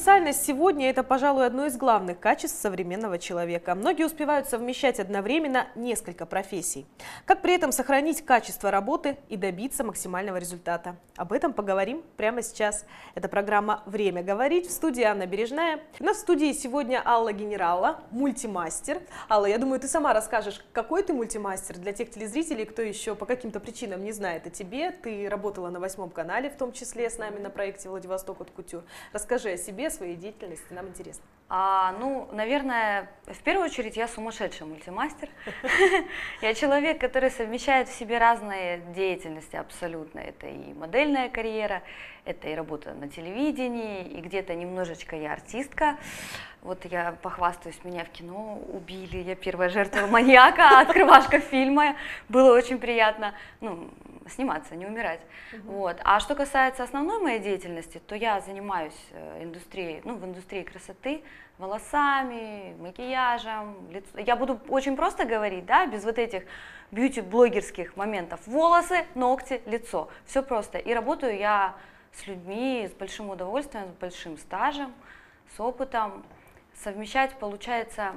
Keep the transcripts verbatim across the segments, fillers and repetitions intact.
Универсальность сегодня – это, пожалуй, одно из главных качеств современного человека. Многие успевают совмещать одновременно несколько профессий. Как при этом сохранить качество работы и добиться максимального результата? Об этом поговорим прямо сейчас. Это программа «Время говорить». В студии Анна Бережная. У нас в студии сегодня Алла Генералова, мультимастер. Алла, я думаю, ты сама расскажешь, какой ты мультимастер для тех телезрителей, кто еще по каким-то причинам не знает о тебе. Ты работала на Восьмом канале, в том числе с нами на проекте «Владивосток от Кутюр». Расскажи о себе, о своей деятельности, нам интересно. А, ну, наверное, в первую очередь я сумасшедший мультимастер. Я человек, который совмещает в себе разные деятельности абсолютно. Это и модельная карьера, это и работа на телевидении, и где-то немножечко я артистка. Вот я похвастаюсь, меня в кино убили, я первая жертва маньяка, открывашка фильма, было очень приятно, ну, сниматься, не умирать. Uh-huh. Вот. А что касается основной моей деятельности, то я занимаюсь индустрией, ну, в индустрии красоты, волосами, макияжем, лицо. Я буду очень просто говорить, да, без вот этих бьюти-блогерских моментов. Волосы, ногти, лицо, все просто. И работаю я с людьми с большим удовольствием, с большим стажем, с опытом. Совмещать получается,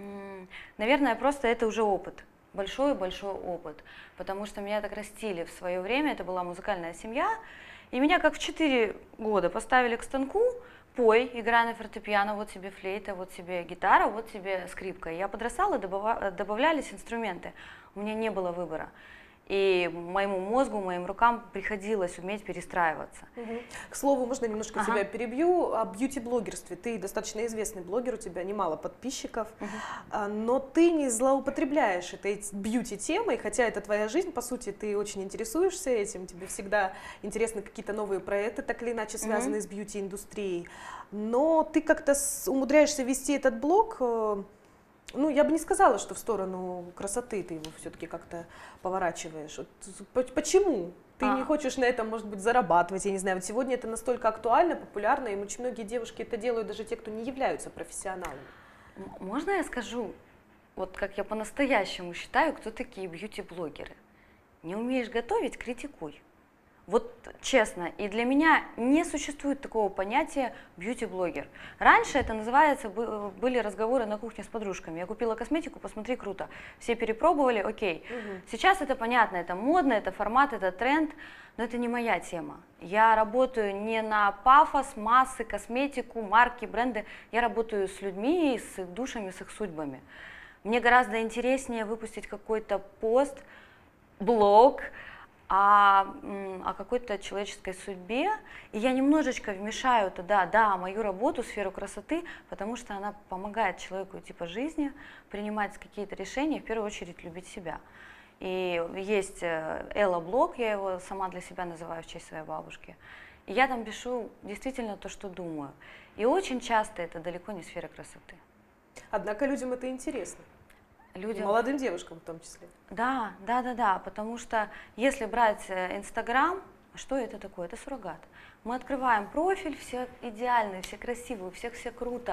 наверное, просто это уже опыт, большой-большой опыт, потому что меня так растили в свое время, это была музыкальная семья, и меня как в четыре года поставили к станку: пой, играй на фортепиано, вот тебе флейта, вот тебе гитара, вот тебе скрипка. Я подрастала, добавлялись инструменты, у меня не было выбора. И моему мозгу, моим рукам приходилось уметь перестраиваться. Угу. К слову, можно немножко ага. тебя перебью о бьюти-блогерстве. Ты достаточно известный блогер, у тебя немало подписчиков, угу. но ты не злоупотребляешь этой бьюти-темой, хотя это твоя жизнь, по сути, ты очень интересуешься этим, тебе всегда интересны какие-то новые проекты, так или иначе связанные угу. с бьюти-индустрией. Но ты как-то умудряешься вести этот блог. Ну, я бы не сказала, что в сторону красоты ты его все-таки как-то поворачиваешь. Вот почему? Ты а. не хочешь на этом, может быть, зарабатывать, я не знаю. Вот сегодня это настолько актуально, популярно, и очень многие девушки это делают, даже те, кто не являются профессионалами. Можно я скажу, вот как я по-настоящему считаю, кто такие бьюти-блогеры? Не умеешь готовить — критикуй. Вот честно, и для меня не существует такого понятия бьюти-блогер. Раньше это называется, были разговоры на кухне с подружками. Я купила косметику, посмотри, круто. Все перепробовали, окей. Угу. Сейчас это понятно, это модно, это формат, это тренд, но это не моя тема. Я работаю не на пафос, массы, косметику, марки, бренды. Я работаю с людьми, с их душами, с их судьбами. Мне гораздо интереснее выпустить какой-то пост, блог, О, о какой-то человеческой судьбе, и я немножечко вмешаю туда, да, мою работу, сферу красоты, потому что она помогает человеку идти по жизни, принимать какие-то решения, в первую очередь любить себя. И есть Элла-блог, я его сама для себя называю в честь своей бабушки, и я там пишу действительно то, что думаю. И очень часто это далеко не сфера красоты. Однако людям это интересно. Людям... Молодым девушкам в том числе. Да, да, да, да, потому что если брать Инстаграм, что это такое? Это суррогат. Мы открываем профиль, все идеальные, все красивые, у всех все круто.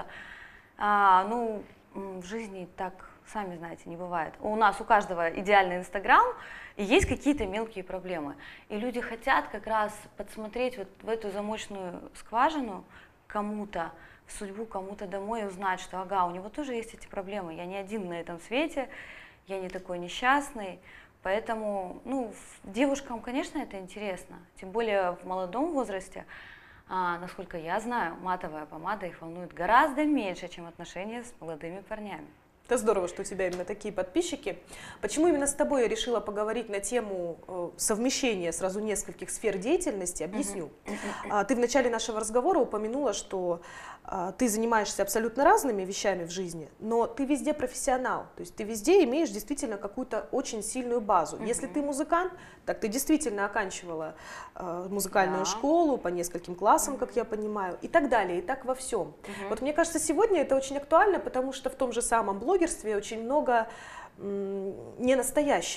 А, ну, в жизни так, сами знаете, не бывает. У нас у каждого идеальный Инстаграм, и есть какие-то мелкие проблемы. И люди хотят как раз подсмотреть вот в эту замочную скважину кому-то, в судьбу, кому-то домой, и узнать, что ага, у него тоже есть эти проблемы, я не один на этом свете, я не такой несчастный, поэтому, ну, девушкам, конечно, это интересно, тем более в молодом возрасте, а, насколько я знаю, матовая помада их волнует гораздо меньше, чем отношения с молодыми парнями. Это здорово, что у тебя именно такие подписчики. Почему именно с тобой я решила поговорить на тему э, совмещения сразу нескольких сфер деятельности? Объясню. Uh-huh. Ты в начале нашего разговора упомянула, что э, ты занимаешься абсолютно разными вещами в жизни, но ты везде профессионал. То есть ты везде имеешь действительно какую-то очень сильную базу. Uh-huh. Если ты музыкант, так ты действительно оканчивала э, музыкальную yeah. школу по нескольким классам, uh-huh. как я понимаю, и так далее, и так во всем. Uh-huh. Вот мне кажется, сегодня это очень актуально, потому что в том же самом блоге очень много м, ненастоящего.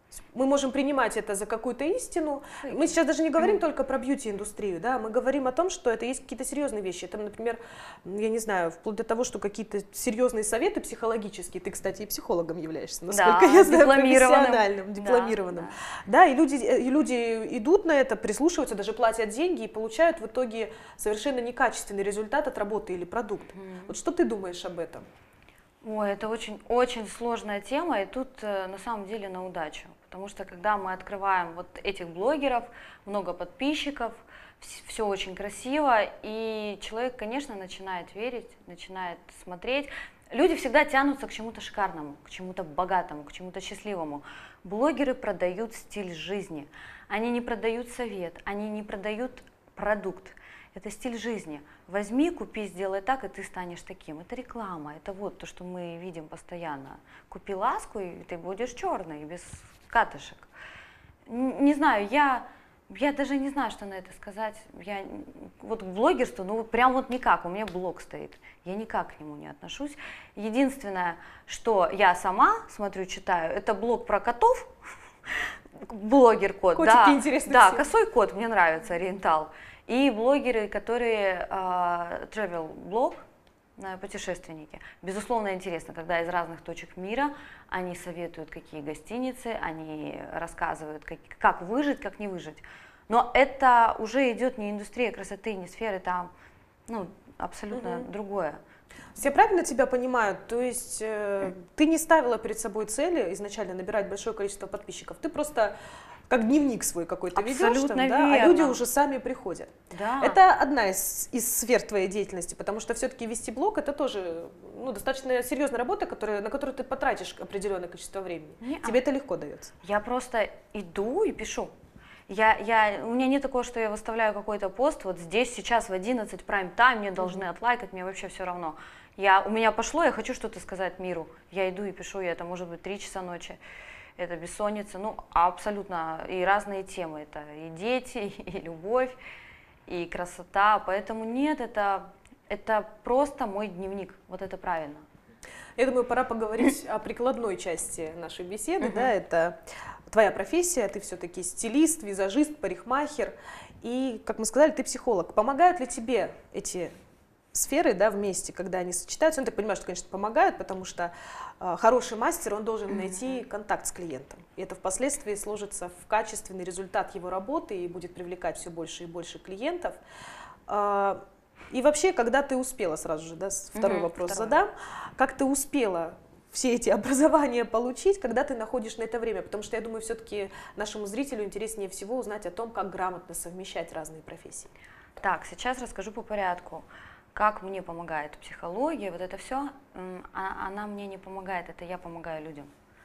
Мы можем принимать это за какую-то истину. Мы сейчас даже не говорим только про бьюти-индустрию, да, мы говорим о том, что это есть какие-то серьезные вещи. Это, например, я не знаю, вплоть до того, что какие-то серьезные советы психологические. Ты, кстати, и психологом являешься, насколько да, я знаю, дипломированным. профессиональным, дипломированным. Да, да. да, и люди, и люди идут на это, прислушиваются, даже платят деньги и получают в итоге совершенно некачественный результат от работы или продукт. Mm. Вот что ты думаешь об этом? Ой, это очень-очень сложная тема, и тут э, на самом деле на удачу. Потому что когда мы открываем вот этих блогеров, много подписчиков, все очень красиво, и человек, конечно, начинает верить, начинает смотреть. Люди всегда тянутся к чему-то шикарному, к чему-то богатому, к чему-то счастливому. Блогеры продают стиль жизни, они не продают совет, они не продают продукт. Это стиль жизни. Возьми, купи, сделай так, и ты станешь таким. Это реклама, это вот то, что мы видим постоянно. Купи ласку, и ты будешь черный, без катышек. Не знаю, я, я даже не знаю, что на это сказать. Я, вот к блогерству, ну прям вот никак, у меня блог стоит. Я никак к нему не отношусь. Единственное, что я сама смотрю, читаю, это блог про котов. Блогер-кот, да, да, косой кот, мне нравится, ориентал. И блогеры, которые э, travel блог, путешественники. Безусловно, интересно, когда из разных точек мира они советуют, какие гостиницы, они рассказывают, как, как выжить, как не выжить. Но это уже идет не индустрия красоты, не сферы, там ну, абсолютно угу. другое. Я правильно тебя понимаю? То есть э, ты не ставила перед собой цели изначально набирать большое количество подписчиков, ты просто как дневник свой какой-то ведешь, там, да, а люди уже сами приходят. Да. Это одна из, из сфер твоей деятельности, потому что все-таки вести блог это тоже ну, достаточно серьезная работа, которая, на которую ты потратишь определенное количество времени. Не, Тебе а... это легко дается? Я просто иду и пишу. Я, я, у меня нет такого, что я выставляю какой-то пост, вот здесь сейчас в одиннадцать прайм-тайм, мне должны mm-hmm. отлайкать, мне вообще все равно. Я, у меня пошло, я хочу что-то сказать миру, я иду и пишу, и это может быть три часа ночи, это бессонница, ну абсолютно, и разные темы, это и дети, и любовь, и красота, поэтому нет, это, это просто мой дневник, вот это правильно. Я думаю, пора поговорить о прикладной части нашей беседы, uh-huh. да, это твоя профессия, ты все-таки стилист, визажист, парикмахер, и, как мы сказали, ты психолог. Помогают ли тебе эти сферы, да, вместе, когда они сочетаются? Ну, ты понимаешь, что, конечно, помогают, потому что э, хороший мастер, он должен найти контакт с клиентом, и это впоследствии сложится в качественный результат его работы и будет привлекать все больше и больше клиентов. Э, И вообще, когда ты успела, сразу же, да, второй угу, вопрос второй. задам, как ты успела все эти образования получить, когда ты находишь на это время? Потому что я думаю, все-таки нашему зрителю интереснее всего узнать о том, как грамотно совмещать разные профессии. Так, сейчас расскажу по порядку, как мне помогает психология, вот это все, она мне не помогает, это я помогаю людям.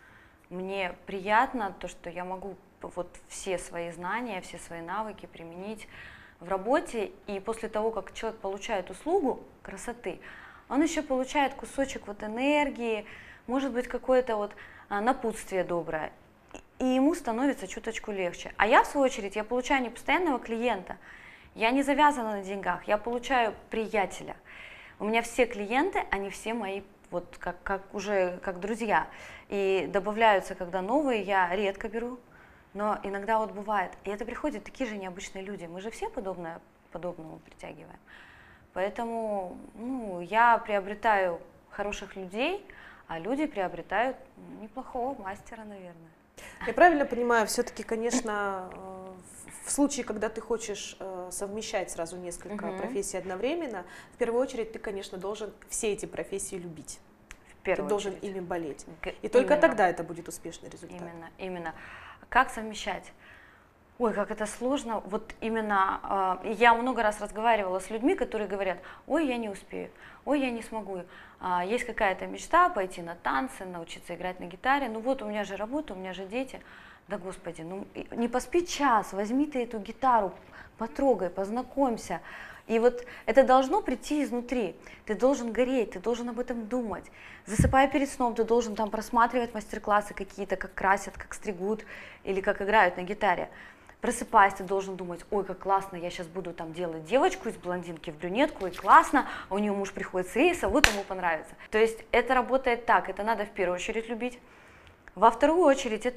Мне приятно то, что я могу вот все свои знания, все свои навыки применить в работе, и после того, как человек получает услугу красоты, он еще получает кусочек вот энергии, может быть, какое-то вот а, напутствие доброе, и ему становится чуточку легче. А я, в свою очередь, я получаю не постоянного клиента, я не завязана на деньгах, я получаю приятеля. У меня все клиенты, они все мои, вот как, как уже как друзья, и добавляются, когда новые, я редко беру. Но иногда вот бывает, и это приходят такие же необычные люди, мы же все подобное, подобному притягиваем. Поэтому ну, я приобретаю хороших людей, а люди приобретают неплохого мастера, наверное. Я правильно понимаю, все-таки, конечно, в случае, когда ты хочешь совмещать сразу несколько угу. профессий одновременно, в первую очередь ты, конечно, должен все эти профессии любить. Ты должен ими болеть. И только именно. Тогда это будет успешный результат. Именно, именно. Как совмещать? Ой, как это сложно. Вот именно э, я много раз разговаривала с людьми, которые говорят, ой, я не успею, ой, я не смогу. А, есть какая-то мечта пойти на танцы, научиться играть на гитаре. Ну вот у меня же работа, у меня же дети. Да господи, ну не поспи час, возьми ты эту гитару, потрогай, познакомься. И вот это должно прийти изнутри, ты должен гореть, ты должен об этом думать. Засыпая перед сном, ты должен там просматривать мастер-классы какие-то, как красят, как стригут или как играют на гитаре. Просыпаясь, ты должен думать, ой, как классно, я сейчас буду там делать девочку из блондинки в брюнетку, и классно, а у нее муж приходит с рейса, вот ему понравится. То есть это работает так, это надо в первую очередь любить. Во вторую очередь это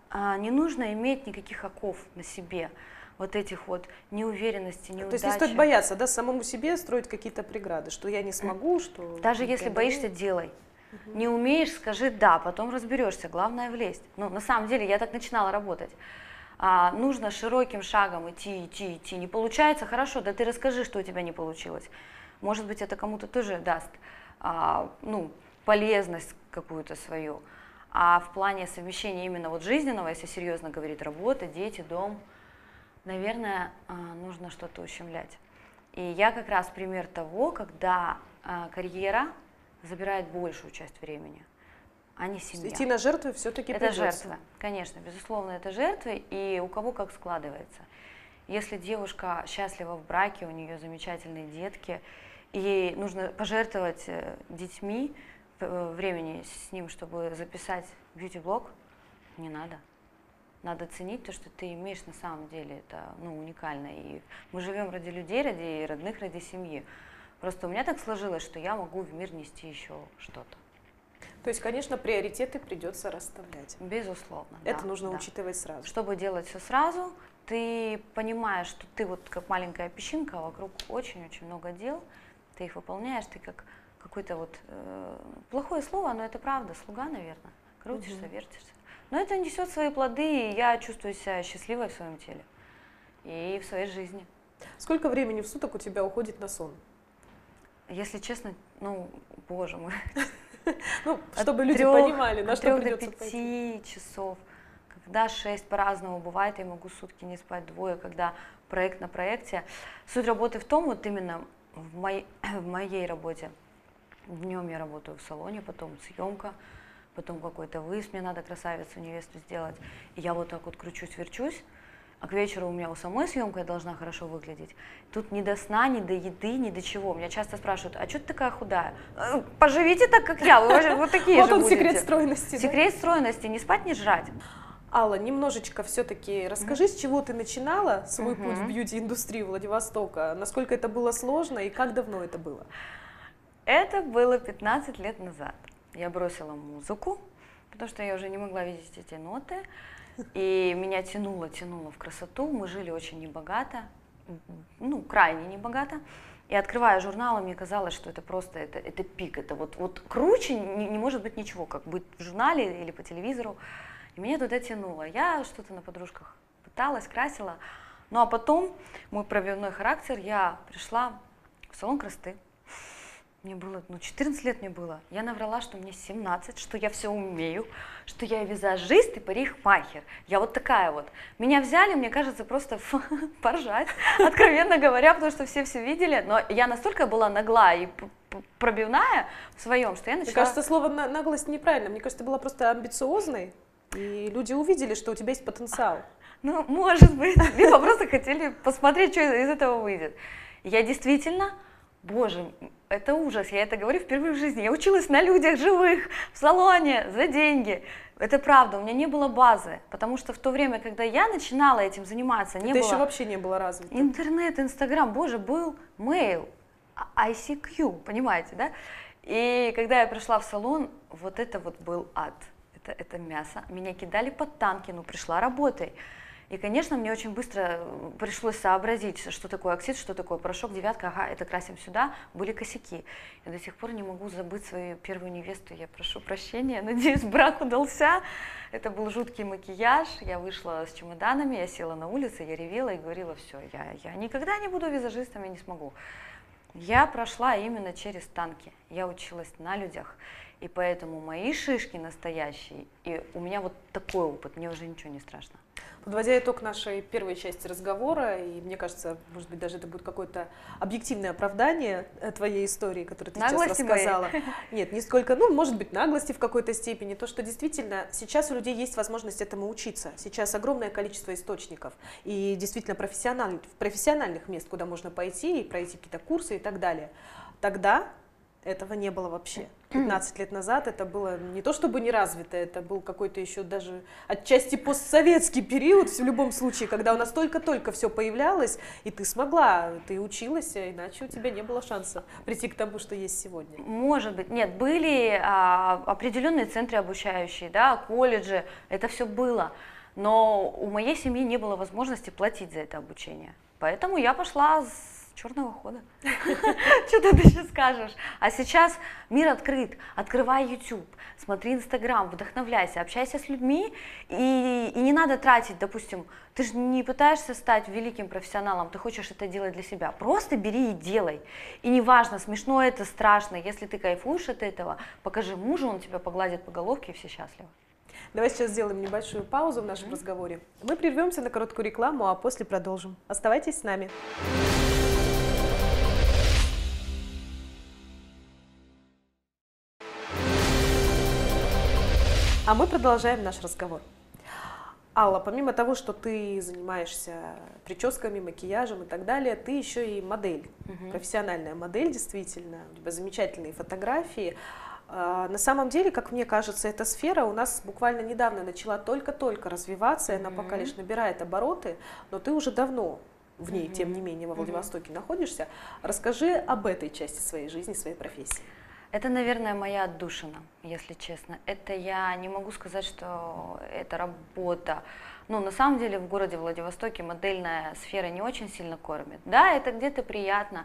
а, не нужно иметь никаких оков на себе, вот этих вот неуверенности, неудачи. То есть не стоит бояться, да, самому себе строить какие-то преграды, что я не смогу, что... Даже если боишься, делай. Угу. Не умеешь, скажи «да», потом разберешься, главное влезть. Ну, на самом деле, я так начинала работать. А, нужно широким шагом идти, идти, идти. Не получается, хорошо, да ты расскажи, что у тебя не получилось. Может быть, это кому-то тоже даст а, ну, полезность какую-то свою. А в плане совмещения именно вот жизненного, если серьезно говорить, работа, дети, дом, наверное, а, нужно что-то ущемлять. И я как раз пример того, когда а, карьера забирает большую часть времени, а не семья. Идти на жертвы все-таки придется. Это жертва, конечно, безусловно, это жертвы, и у кого как складывается. Если девушка счастлива в браке, у нее замечательные детки, и ей нужно пожертвовать детьми, времени с ним, чтобы записать бьюти-блог, не надо. Надо ценить то, что ты имеешь на самом деле, это ну, уникально. И мы живем ради людей, ради родных, ради семьи. Просто у меня так сложилось, что я могу в мир нести еще что-то. То есть, конечно, приоритеты придется расставлять. Безусловно. Это да, нужно да. учитывать сразу. Чтобы делать все сразу, ты понимаешь, что ты вот как маленькая песчинка, вокруг очень-очень много дел, ты их выполняешь, ты как какое-то вот э, плохое слово, но это правда, слуга, наверное, крутишься, угу. вертишься. Но это несет свои плоды, и я чувствую себя счастливой в своем теле и в своей жизни. Сколько времени в суток у тебя уходит на сон? Если честно, ну, боже мой. Ну, чтобы люди понимали, на что придется пойти. От трех до пяти часов. Когда шесть по-разному бывает, я могу сутки не спать, двое, когда проект на проекте. Суть работы в том, вот именно в моей, в моей работе. Днем я работаю в салоне, потом съемка, потом какой-то выезд, мне надо красавицу, невесту сделать. И я вот так вот кручусь-верчусь. А к вечеру у меня у самой съемка должна хорошо выглядеть. Тут ни до сна, ни до еды, ни до чего. Меня часто спрашивают, а что ты такая худая? Поживите так, как я, вы вот такие же будете. Вот он секрет стройности. Секрет стройности, не спать, не жрать. Алла, немножечко все-таки расскажи, с чего ты начинала свой путь в бьюти-индустрии Владивостока, насколько это было сложно и как давно это было? Это было пятнадцать лет назад. Я бросила музыку, потому что я уже не могла видеть эти ноты. И меня тянуло, тянуло в красоту. Мы жили очень небогато, ну, крайне небогато. И открывая журналы, мне казалось, что это просто, это, это пик. Это вот, вот круче не, не может быть ничего, как быть в журнале или по телевизору. И меня туда тянуло. Я что-то на подружках пыталась, красила. Ну, а потом, мой пробивной характер, я пришла в салон красоты. Мне было, ну, четырнадцать лет мне было. Я наврала, что мне семнадцать, что я все умею, что я визажист и парикмахер. Я вот такая вот. Меня взяли, мне кажется, просто поржать, откровенно говоря, потому что все все видели. Но я настолько была нагла и пробивная в своем, что я начала... Мне кажется, слово наглость неправильно. Мне кажется, ты была просто амбициозной, и люди увидели, что у тебя есть потенциал. Ну, может быть. Либо просто хотели посмотреть, что из этого выйдет. Я действительно... Боже, это ужас, я это говорю впервые в жизни. Я училась на людях живых, в салоне, за деньги. Это правда, у меня не было базы, потому что в то время, когда я начинала этим заниматься, не это было... еще вообще не было развито. Интернет, Инстаграм, боже, был мейл, ай си кью, понимаете, да? И когда я пришла в салон, вот это вот был ад, это, это мясо. Меня кидали под танки, ну пришла работой. И, конечно, мне очень быстро пришлось сообразить, что такое оксид, что такое порошок, девятка, ага, это красим сюда, были косяки. Я до сих пор не могу забыть свою первую невесту, я прошу прощения, надеюсь, брак удался. Это был жуткий макияж, я вышла с чемоданами, я села на улице, я ревела и говорила, все, я, я никогда не буду визажистом, я не смогу. Я прошла именно через танки, я училась на людях, и поэтому мои шишки настоящие, и у меня вот такой опыт, мне уже ничего не страшно. Подводя итог нашей первой части разговора, и мне кажется, может быть, даже это будет какое-то объективное оправдание твоей истории, которую ты наглости сейчас рассказала. Моей. Нет, не сколько, ну, может быть, наглости в какой-то степени, то, что действительно сейчас у людей есть возможность этому учиться. Сейчас огромное количество источников и действительно профессиональных, профессиональных мест, куда можно пойти и пройти какие-то курсы и так далее. Тогда этого не было вообще. пятнадцать лет назад это было не то чтобы не развито, это был какой-то еще даже отчасти постсоветский период, в любом случае, когда у нас только-только все появлялось, и ты смогла, ты училась, иначе у тебя не было шанса прийти к тому, что есть сегодня. Может быть. Нет, были а, определенные центры обучающие, да, колледжи, это все было. но у моей семьи не было возможности платить за это обучение. Поэтому я пошла с черного хода. Что ты еще скажешь? А сейчас мир открыт. Открывай YouTube, смотри Instagram, вдохновляйся, общайся с людьми. И, и не надо тратить, допустим, ты же не пытаешься стать великим профессионалом, ты хочешь это делать для себя. Просто бери и делай. И неважно, смешно это, страшно. Если ты кайфуешь от этого, покажи мужу, он тебя погладит по головке, и все счастливы. Давай сейчас сделаем небольшую паузу в нашем mm-hmm. разговоре. Мы прервемся на короткую рекламу, а после продолжим. Оставайтесь с нами. А мы продолжаем наш разговор. Алла, помимо того, что ты занимаешься прическами, макияжем и так далее, ты еще и модель, угу. профессиональная модель, действительно, у тебя замечательные фотографии. На самом деле, как мне кажется, эта сфера у нас буквально недавно начала только-только развиваться, и она пока лишь набирает обороты, но ты уже давно в ней, mm-hmm. тем не менее, во Владивостоке mm-hmm. находишься. Расскажи об этой части своей жизни, своей профессии. Это, наверное, моя отдушина, если честно. Это я не могу сказать, что это работа. Ну, на самом деле, в городе Владивостоке модельная сфера не очень сильно кормит. Да, это где-то приятно.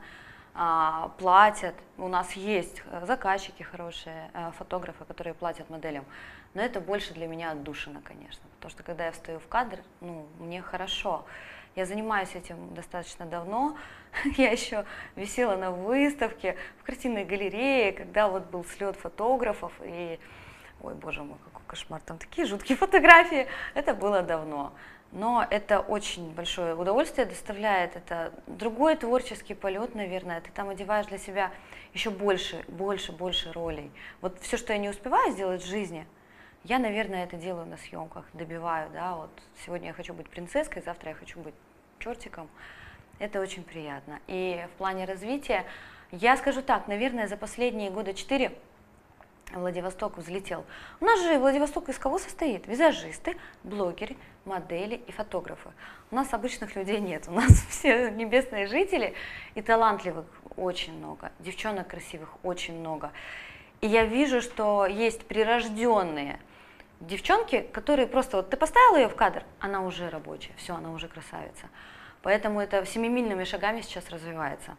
Платят, у нас есть заказчики хорошие, фотографы, которые платят моделям, но это больше для меня отдушина, конечно, потому что когда я встаю в кадр, ну, мне хорошо. Я занимаюсь этим достаточно давно, я еще висела на выставке в картинной галерее, когда вот был слет фотографов, и, ой, боже мой, какой кошмар, там такие жуткие фотографии, это было давно. Но это очень большое удовольствие доставляет, это другой творческий полет, наверное, ты там одеваешь для себя еще больше, больше, больше ролей. Вот все, что я не успеваю сделать в жизни, я, наверное, это делаю на съемках, добиваю, да, вот сегодня я хочу быть принцесской, завтра я хочу быть чертиком, это очень приятно. И в плане развития, я скажу так, наверное, за последние года четыре Владивосток взлетел. У нас же Владивосток из кого состоит? Визажисты, блогеры, модели и фотографы. У нас обычных людей нет, у нас все небесные жители, и талантливых очень много, девчонок красивых очень много. И я вижу, что есть прирожденные девчонки, которые просто, вот ты поставила ее в кадр, она уже рабочая, все, она уже красавица. Поэтому это семимильными шагами сейчас развивается.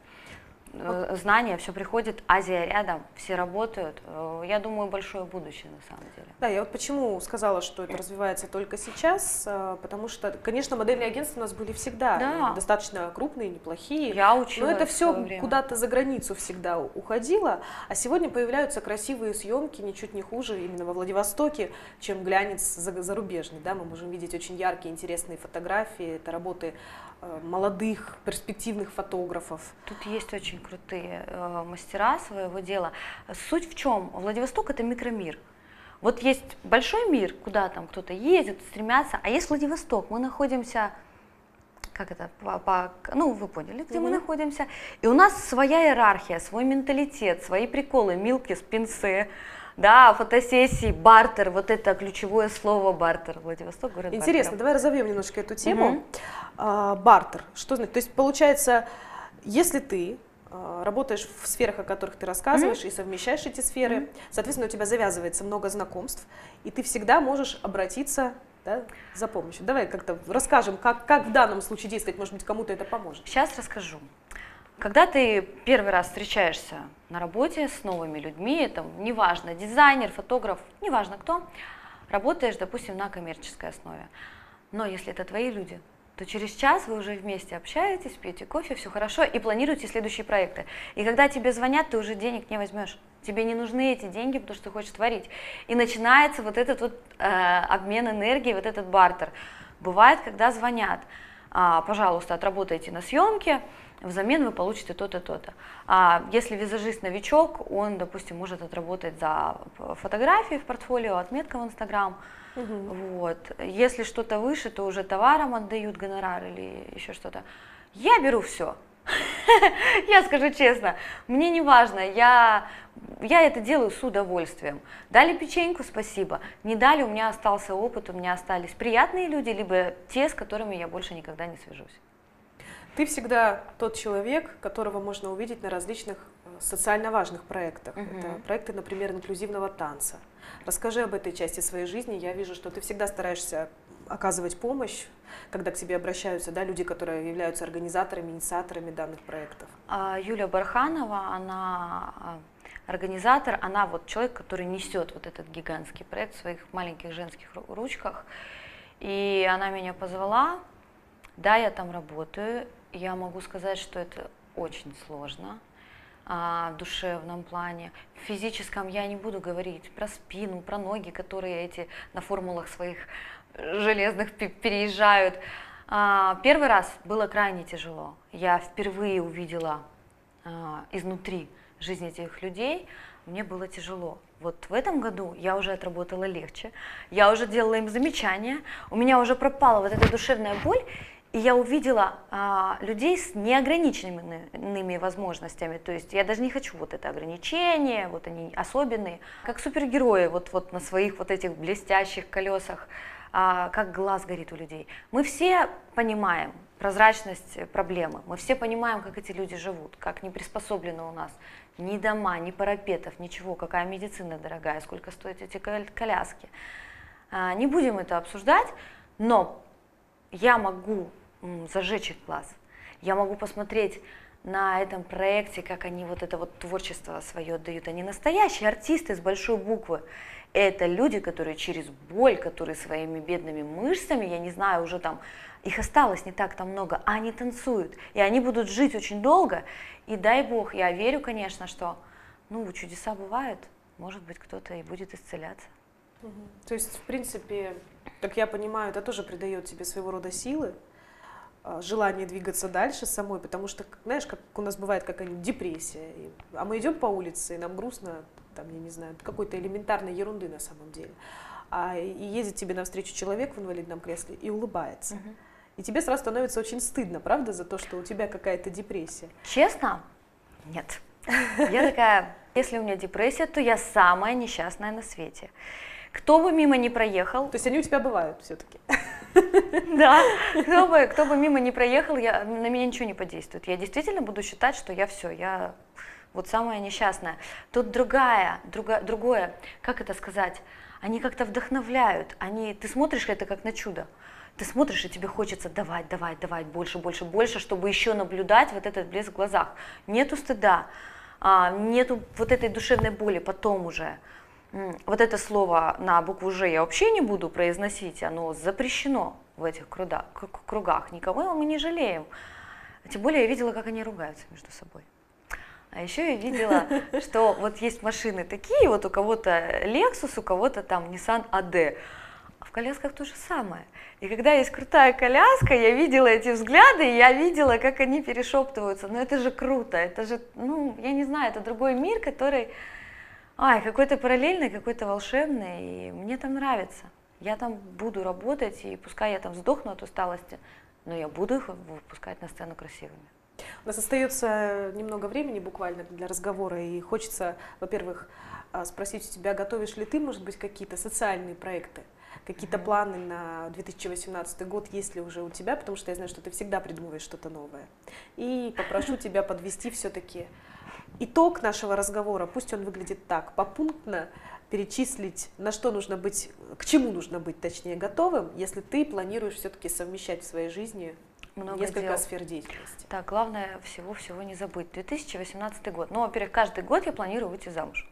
Знания, все приходит, Азия рядом, все работают. Я думаю, большое будущее на самом деле. Да, я вот почему сказала, что это развивается только сейчас, потому что, конечно, модельные агентства у нас были всегда, да. достаточно крупные, неплохие. Я училась, но это все куда-то за границу всегда уходило, а сегодня появляются красивые съемки, ничуть не хуже именно во Владивостоке, чем глянец зарубежный. Да? Мы можем видеть очень яркие, интересные фотографии, это работы молодых, перспективных фотографов. Тут есть очень крутые э, мастера своего дела. Суть в чем? Владивосток — это микромир. Вот есть большой мир, куда там кто-то ездит, стремятся, а есть Владивосток. Мы находимся, как это, по, по, ну вы поняли, где mm-hmm. мы находимся. И у нас своя иерархия, свой менталитет, свои приколы, милки, спинцы. Да, фотосессии, бартер, вот это ключевое слово бартер. Владивосток, город Интересно, бартеров. Давай разовьем немножко эту тему. Угу. А, бартер, что значит? То есть получается, если ты а, работаешь в сферах, о которых ты рассказываешь, угу. и совмещаешь эти сферы, угу. соответственно, у тебя завязывается много знакомств, и ты всегда можешь обратиться, да, за помощью. Давай как-то расскажем, как, как в данном случае действовать, может быть, кому-то это поможет. Сейчас расскажу. Когда ты первый раз встречаешься на работе с новыми людьми, это неважно, дизайнер, фотограф, неважно кто, работаешь, допустим, на коммерческой основе. Но если это твои люди, то через час вы уже вместе общаетесь, пьете кофе, все хорошо, и планируете следующие проекты. И когда тебе звонят, ты уже денег не возьмешь. Тебе не нужны эти деньги, потому что ты хочешь творить. И начинается вот этот вот э, обмен энергией, вот этот бартер. Бывает, когда звонят, а, пожалуйста, отработайте на съемке, взамен вы получите то-то, то-то. А если визажист новичок, он, допустим, может отработать за фотографии в портфолио, отметка в Инстаграм. Угу. Вот. Если что-то выше, то уже товаром отдают гонорар или еще что-то. Я беру все. Я скажу честно, мне не важно, я, я это делаю с удовольствием. Дали печеньку, спасибо. Не дали, у меня остался опыт, у меня остались приятные люди, либо те, с которыми я больше никогда не свяжусь. Ты всегда тот человек, которого можно увидеть на различных социально важных проектах. Uh-huh. Это проекты, например, инклюзивного танца. Расскажи об этой части своей жизни. Я вижу, что ты всегда стараешься оказывать помощь, когда к тебе обращаются, да, люди, которые являются организаторами, инициаторами данных проектов? А, Юля Барханова, она а, организатор, она вот человек, который несет вот этот гигантский проект в своих маленьких женских ру- ручках. И она меня позвала, да, я там работаю, я могу сказать, что это очень сложно. А, в душевном плане. В физическом я не буду говорить про спину, про ноги, которые эти на формулах своих железных пе- переезжают. А, первый раз было крайне тяжело. Я впервые увидела а, изнутри жизнь этих людей, мне было тяжело. Вот в этом году я уже отработала легче, я уже делала им замечания, у меня уже пропала вот эта душевная боль, и я увидела а, людей с неограниченными возможностями. То есть я даже не хочу вот это ограничение, вот они особенные. Как супергерои вот, вот на своих вот этих блестящих колесах, а, как глаз горит у людей. Мы все понимаем прозрачность проблемы, мы все понимаем, как эти люди живут, как не приспособлены у нас ни дома, ни парапетов, ничего, какая медицина дорогая, сколько стоят эти коляски. А, не будем это обсуждать, но я могу зажечь их глаз. Я могу посмотреть на этом проекте, как они вот это вот творчество свое отдают. Они настоящие артисты с большой буквы. Это люди, которые через боль, которые своими бедными мышцами, я не знаю, уже там, их осталось не так-то много, а они танцуют. И они будут жить очень долго. И дай бог, я верю, конечно, что ну, чудеса бывают. Может быть, кто-то и будет исцеляться. Угу. То есть, в принципе, как я понимаю, это тоже придает тебе своего рода силы, желание двигаться дальше самой, потому что, знаешь, как у нас бывает какая-нибудь депрессия, и, а мы идем по улице, и нам грустно, там, я не знаю, какой-то элементарной ерунды на самом деле, а, и едет тебе навстречу человек в инвалидном кресле и улыбается. Угу. И тебе сразу становится очень стыдно, правда, за то, что у тебя какая-то депрессия? Честно? Нет. Я такая, если у меня депрессия, то я самая несчастная на свете. Кто бы мимо не проехал... То есть они у тебя бывают все-таки? Да, кто бы, кто бы мимо не проехал, я, на меня ничего не подействует. Я действительно буду считать, что я все, я вот самая несчастная. Тут другая, друга, другое, как это сказать, они как-то вдохновляют, они, ты смотришь это как на чудо. Ты смотришь, и тебе хочется давать, давать, давать, больше, больше, больше, чтобы еще наблюдать вот этот блеск в глазах. Нету стыда, нету вот этой душевной боли потом уже. Вот это слово на букву «Ж» я вообще не буду произносить, оно запрещено в этих кругах, никого мы не жалеем. Тем более я видела, как они ругаются между собой. А еще я видела, что вот есть машины такие, вот у кого-то Lexus, у кого-то там Nissan эй ди, а в колясках то же самое. И когда есть крутая коляска, я видела эти взгляды, и я видела, как они перешептываются. Ну это же круто, это же, ну, я не знаю, это другой мир, который... Ай, какой-то параллельный, какой-то волшебный, и мне там нравится. Я там буду работать, и пускай я там сдохну от усталости, но я буду их выпускать на сцену красивыми. У нас остается немного времени буквально для разговора, и хочется, во-первых, спросить у тебя, готовишь ли ты, может быть, какие-то социальные проекты, какие-то mm-hmm. планы на две тысячи восемнадцатый год, есть ли уже у тебя, потому что я знаю, что ты всегда придумываешь что-то новое. И попрошу тебя подвести все-таки итог нашего разговора, пусть он выглядит так, попунктно перечислить, на что нужно быть, к чему нужно быть, точнее, готовым, если ты планируешь все-таки совмещать в своей жизни много несколько дел. Сфер деятельности. Так, главное всего-всего не забыть. две тысячи восемнадцатый год. Ну, во-первых, каждый год я планирую выйти замуж.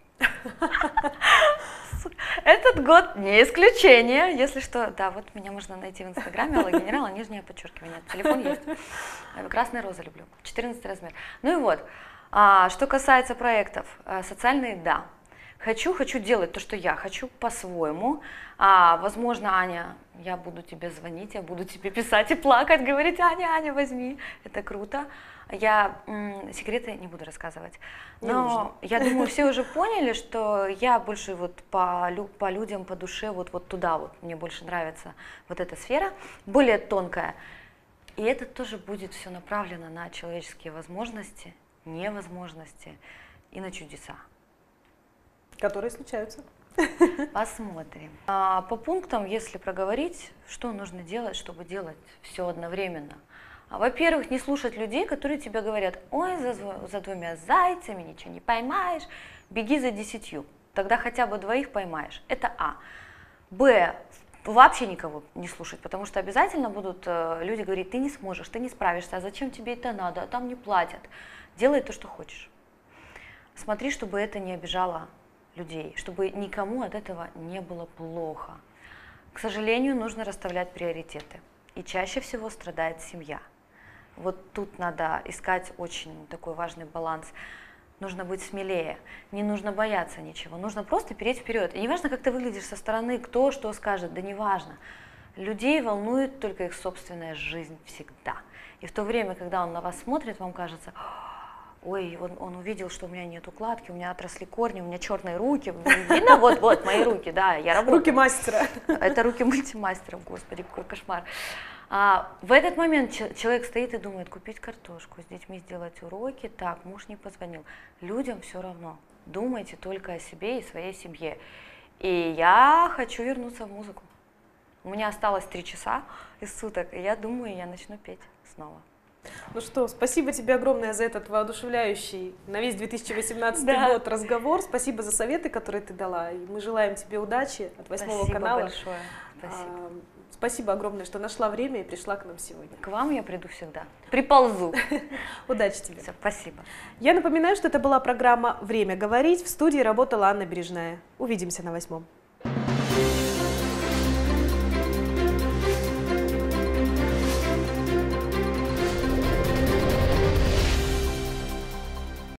Этот год не исключение. Если что, да, вот меня можно найти в инстаграме, Алла Генерал, нижнее подчеркивание. Телефон есть. Красная роза люблю. четырнадцатый размер. Ну и вот. А, что касается проектов, социальные, да. Хочу, хочу делать то, что я хочу по-своему. А, возможно, Аня, я буду тебе звонить, я буду тебе писать и плакать, говорить, Аня, Аня, возьми, это круто. Я м, секреты не буду рассказывать. Но я думаю, все уже поняли, что я больше вот по, по людям, по душе, вот, вот туда вот, мне больше нравится вот эта сфера, более тонкая. И это тоже будет все направлено на человеческие возможности, невозможности и на чудеса. Которые случаются. Посмотрим. А, по пунктам, если проговорить, что нужно делать, чтобы делать все одновременно. А, во-первых, не слушать людей, которые тебе говорят, ой, за, за двумя зайцами ничего не поймаешь, беги за десятью, тогда хотя бы двоих поймаешь. Это А. Б. вообще никого не слушать, потому что обязательно будут э, люди говорить, ты не сможешь, ты не справишься, а зачем тебе это надо, а там не платят. Делай то, что хочешь. Смотри, чтобы это не обижало людей, чтобы никому от этого не было плохо. К сожалению, нужно расставлять приоритеты. И чаще всего страдает семья. Вот тут надо искать очень такой важный баланс. Нужно быть смелее, не нужно бояться ничего, нужно просто переть вперед. И не важно, как ты выглядишь со стороны, кто что скажет, да не важно. Людей волнует только их собственная жизнь всегда. И в то время, когда он на вас смотрит, вам кажется, ой, он, он увидел, что у меня нет укладки, у меня отросли корни, у меня черные руки. Видно? Вот, вот, мои руки, да, я работаю. Руки мастера. Это руки мультимастера, господи, какой кошмар. А в этот момент человек стоит и думает, купить картошку, с детьми сделать уроки, так, муж не позвонил. Людям все равно. Думайте только о себе и своей семье. И я хочу вернуться в музыку. У меня осталось три часа из суток, и я думаю, я начну петь снова. Ну что, спасибо тебе огромное за этот воодушевляющий на весь две тысячи восемнадцатый Да. год разговор. Спасибо за советы, которые ты дала. И мы желаем тебе удачи от восьмого Спасибо канала. большое. Спасибо. А, спасибо огромное, что нашла время и пришла к нам сегодня. К вам я приду всегда. Приползу. Удачи тебе. Всё, спасибо. Я напоминаю, что это была программа «Время говорить». В студии работала Анна Бережная. Увидимся на восьмом.